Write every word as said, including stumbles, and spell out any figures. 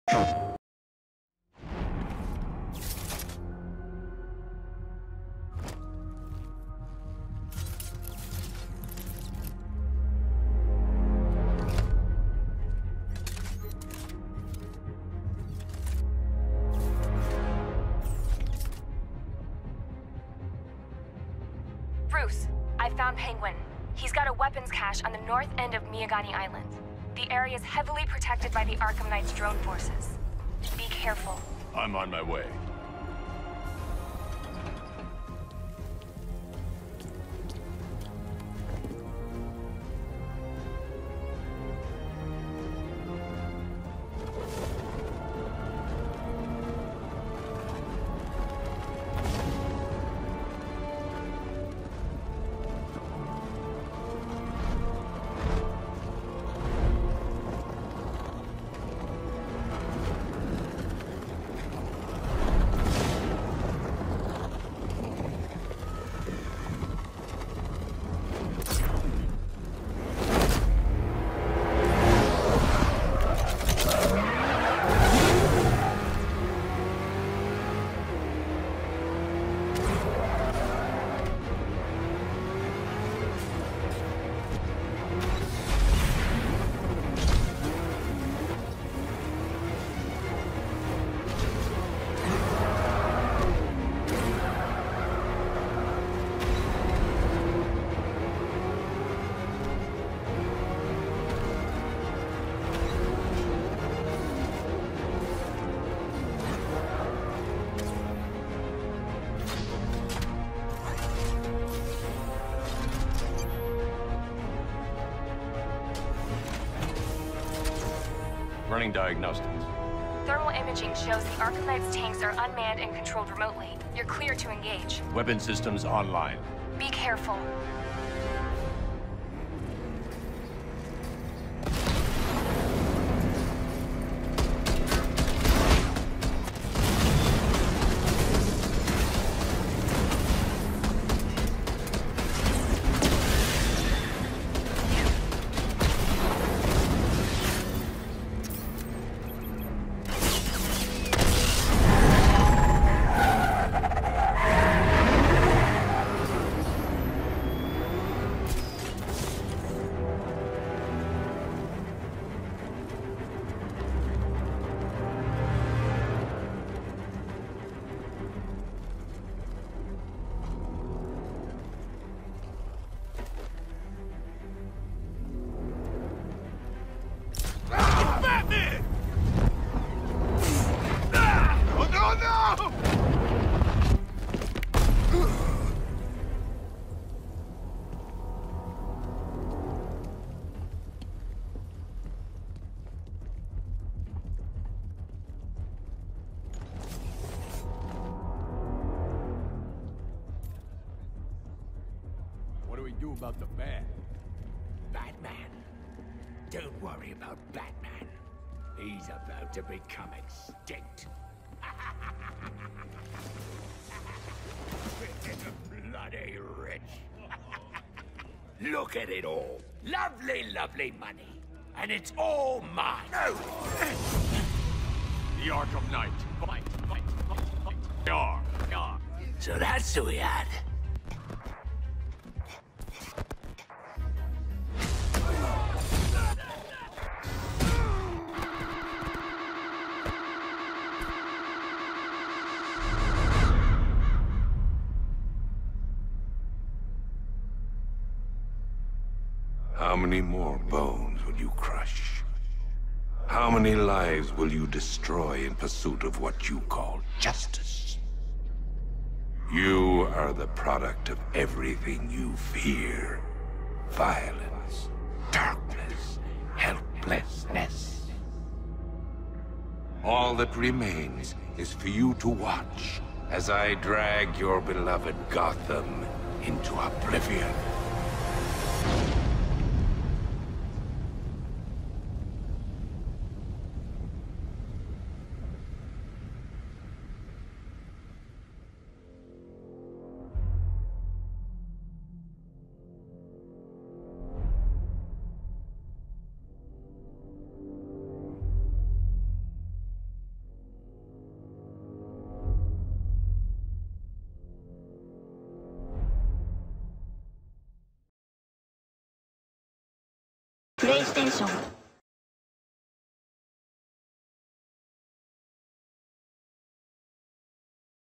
Bruce, I found Penguin. He's got a weapons cache on the north end of Miyagani Island. The area is heavily protected by the Arkham Knight's drone forces. Be careful. I'm on my way. Running diagnostics. Thermal imaging shows the Arkham Knight's tanks are unmanned and controlled remotely. You're clear to engage. Weapon systems online. Be careful. What do we do about the bat? Batman? Don't worry about Batman. He's about to become extinct. Bloody rich. Look at it all. Lovely, lovely money. And it's all mine. No! The Arkham Knight. Fight, fight, fight, fight. Yar, yar. So that's who we had. How many more bones will you crush? How many lives will you destroy in pursuit of what you call justice? You are the product of everything you fear. Violence, darkness, helplessness. All that remains is for you to watch as I drag your beloved Gotham into oblivion. テーション